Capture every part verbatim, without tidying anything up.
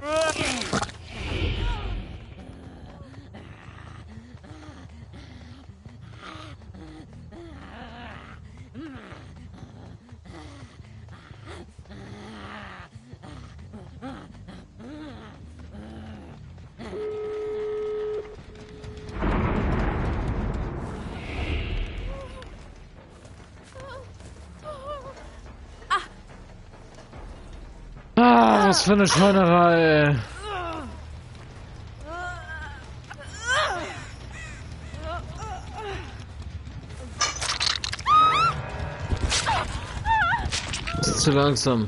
Ah, was für eine Schweinerei. Das ist zu langsam.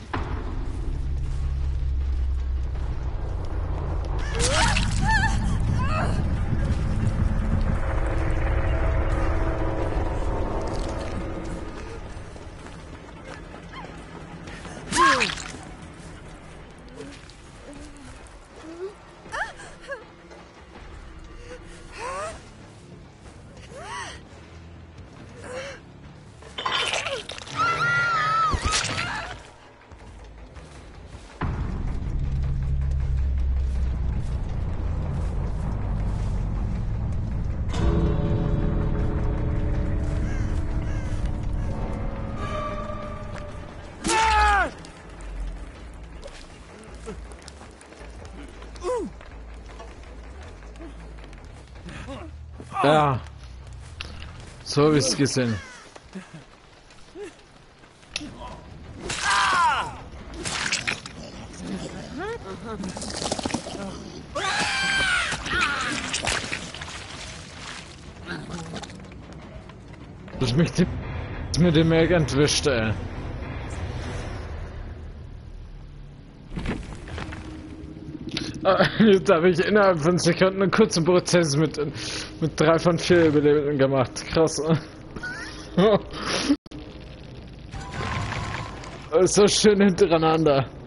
Ja, so habe ich es gesehen. Das mich die mit dem Egg entwischt, ey. Jetzt habe ich innerhalb von Sekunden einen kurzen Prozess mit, mit drei von vier Überlebenden gemacht. Krass. So schön hintereinander.